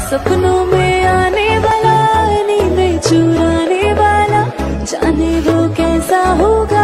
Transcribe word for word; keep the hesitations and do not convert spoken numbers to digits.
सपनों में आने वाला, नींद चुराने वाला, जाने वो कैसा होगा।